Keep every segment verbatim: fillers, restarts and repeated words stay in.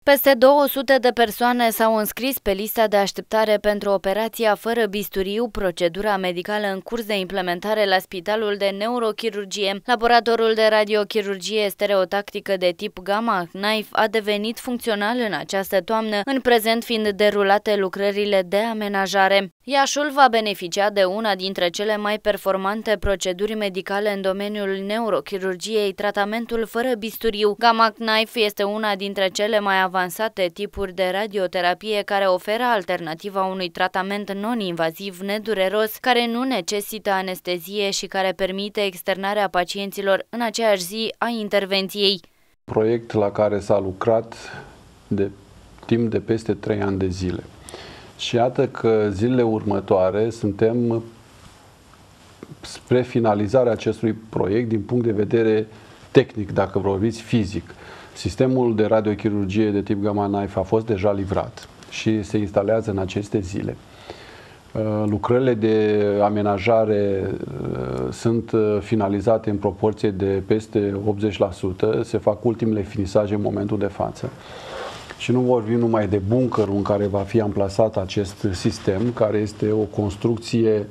Peste două sute de persoane s-au înscris pe lista de așteptare pentru operația fără bisturiu, procedura medicală în curs de implementare la Spitalul de Neurochirurgie. Laboratorul de radiochirurgie stereotactică de tip Gamma Knife a devenit funcțional în această toamnă, în prezent fiind derulate lucrările de amenajare. Iașul va beneficia de una dintre cele mai performante proceduri medicale în domeniul neurochirurgiei, tratamentul fără bisturiu. Gamma Knife este una dintre cele mai avansate tipuri de radioterapie care oferă alternativa unui tratament non-invaziv, nedureros, care nu necesită anestezie și care permite externarea pacienților în aceeași zi a intervenției. Proiect la care s-a lucrat de timp de peste trei ani de zile. Și iată că zilele următoare suntem spre finalizarea acestui proiect din punct de vedere tehnic, dacă vorbiți fizic. Sistemul de radiochirurgie de tip Gamma Knife a fost deja livrat și se instalează în aceste zile. Lucrările de amenajare sunt finalizate în proporție de peste optzeci la sută, se fac ultimele finisaje în momentul de față. Și nu vorbim numai de bunkerul în care va fi amplasat acest sistem, care este o construcție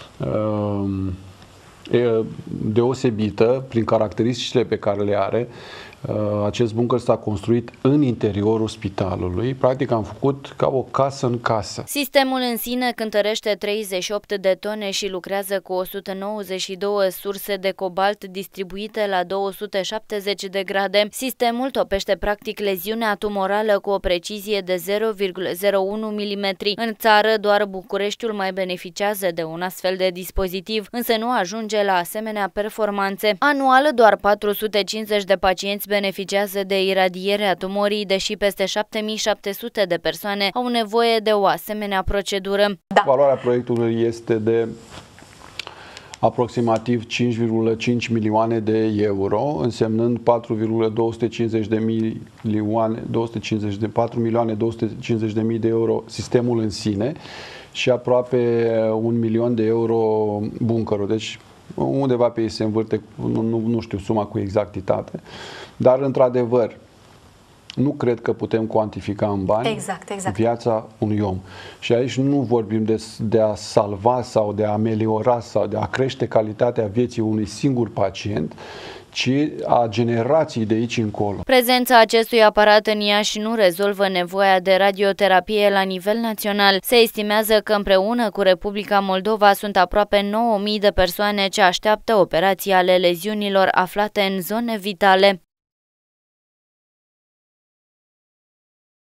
uh, deosebită prin caracteristicile pe care le are. Acest bunker s-a construit în interiorul spitalului. Practic am făcut ca o casă în casă. Sistemul în sine cântărește treizeci și opt de tone și lucrează cu o sută nouăzeci și două surse de cobalt distribuite la două sute șaptezeci de grade. Sistemul topește practic leziunea tumorală cu o precizie de zero virgulă zero unu milimetri. În țară, doar Bucureștiul mai beneficiază de un astfel de dispozitiv, însă nu ajunge la asemenea performanțe. Anual, doar patru sute cincizeci de pacienți beneficiază de iradierea tumorii, deși peste șapte mii șapte sute de persoane au nevoie de o asemenea procedură. Da. Valoarea proiectului este de aproximativ cinci virgulă cinci milioane de euro, însemnând patru milioane două sute cincizeci de mii de patru milioane două sute cincizeci de mii de euro sistemul în sine și aproape un milion de euro bunkerul. Deci undeva pe ei se învârte, nu, nu, nu știu suma cu exactitate, dar într-adevăr nu cred că putem cuantifica în bani exact, exact. viața unui om. Și aici nu vorbim de, de a salva sau de a ameliora sau de a crește calitatea vieții unui singur pacient, ci a generației de aici încolo. Prezența acestui aparat în Iași nu rezolvă nevoia de radioterapie la nivel național. Se estimează că împreună cu Republica Moldova sunt aproape nouă mii de persoane ce așteaptă operații ale leziunilor aflate în zone vitale.